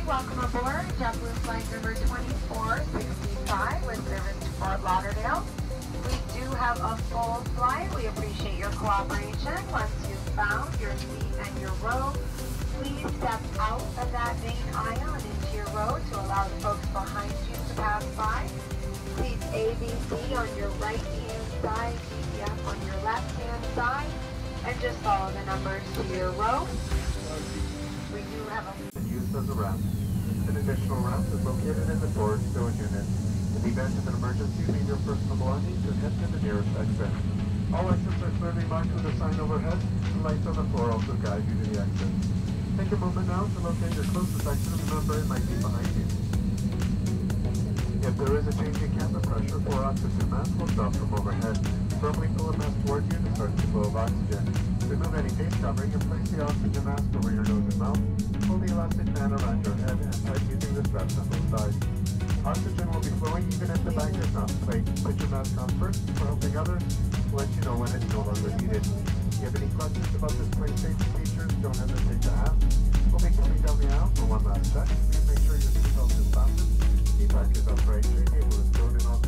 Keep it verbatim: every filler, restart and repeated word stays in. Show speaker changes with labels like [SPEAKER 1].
[SPEAKER 1] welcome aboard JetBlue flight number twenty-four sixty-five with service to Fort Lauderdale. We do have a full flight. We appreciate your cooperation. Once you've found your seat and your row, please step out of that main aisle and into your row to allow the folks behind you to pass by. Seats A, B, C on your right-hand side, D, E, F on your left-hand side, and just follow the numbers to your row. We do have a...
[SPEAKER 2] used as a ramp. An additional ramp is located in the forward stowage unit. In the event of an emergency, leave your personal belongings and head to the nearest exit. All exits are clearly marked with a sign overhead. The lights on the floor also guide you to the exit. Take a moment now to locate your closest exit and remember it might be behind you. If there is a change in cabin pressure, four oxygen masks will drop from overhead. Firmly pull a mask toward you to start the flow of oxygen. Remove any face covering and place the oxygen mask over your nose and mouth. Pull the elastic band around your head and tighten using the straps on both sides. Oxygen will be flowing even if the bag is not inflated. Put your mask on first for helping others to let you know when it's no longer needed. If you have any questions about this plane safety features, don't hesitate to ask. We'll be coming down the aisle for one last check. Please make sure your seatbelt is fastened. Seat back is upright. Tray table is stowed in all